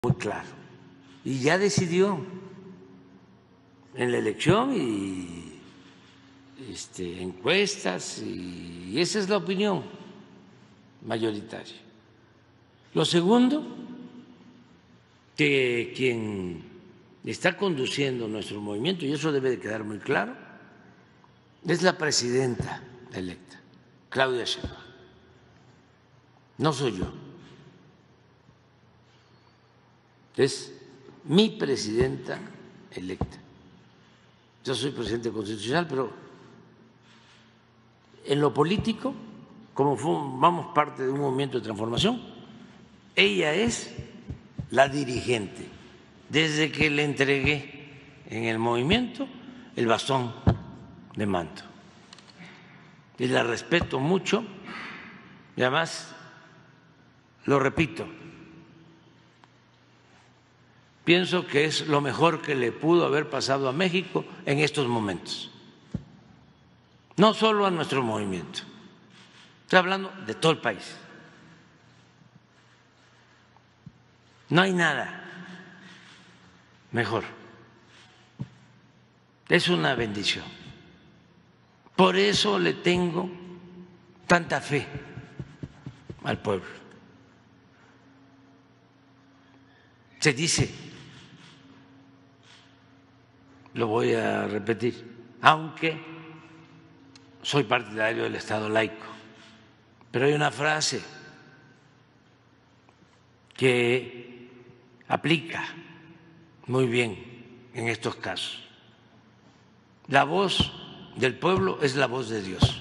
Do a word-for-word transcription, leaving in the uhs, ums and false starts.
muy claro y ya decidió en la elección y este, encuestas y, y esa es la opinión mayoritaria. Lo segundo, que quien está conduciendo nuestro movimiento, y eso debe de quedar muy claro, es la presidenta electa, Claudia Sheinbaum, no soy yo. Es mi presidenta electa. Yo soy presidente constitucional, pero en lo político, como formamos parte de un movimiento de transformación, ella es la dirigente. Desde que le entregué en el movimiento el bastón de mando. Y la respeto mucho y además, lo repito, pienso que es lo mejor que le pudo haber pasado a México en estos momentos. No solo a nuestro movimiento, estoy hablando de todo el país. No hay nada mejor. Es una bendición. Por eso le tengo tanta fe al pueblo. Se dice, lo voy a repetir, aunque soy partidario del Estado laico, pero hay una frase que aplica muy bien en estos casos. La voz del pueblo es la voz de Dios.